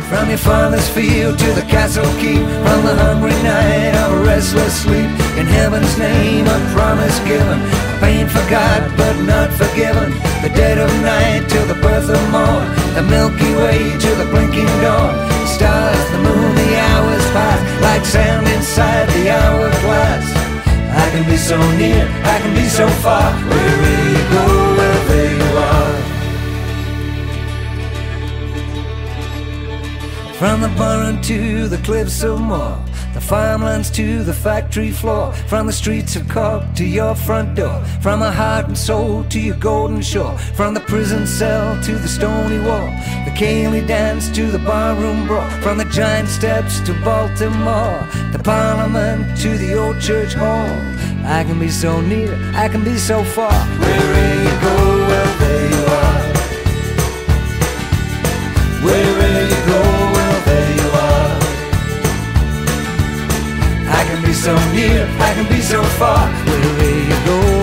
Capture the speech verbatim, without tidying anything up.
From your father's field to the castle keep, from the hungry night of a restless sleep. In heaven's name a promise given, pain forgot but not forgiven. The dead of night till the birth of morn, the Milky Way to the blinking dawn. The stars, the moon, the hours pass like sand inside the hourglass. I can be so near, I can be so far, wherever you go, wherever you are. From the barn to the cliffs of Moher, the farmlands to the factory floor, from the streets of Cork to your front door, from a heart and soul to your golden shore, from the prison cell to the stony wall, the Cayley dance to the barroom brawl, from the giant steps to Baltimore, the Parliament to the old church hall. I can be so near, I can be so far, wherever you go, well there you are. Wherever you go, well there you are. I can be so near, I can be so far, wherever you go.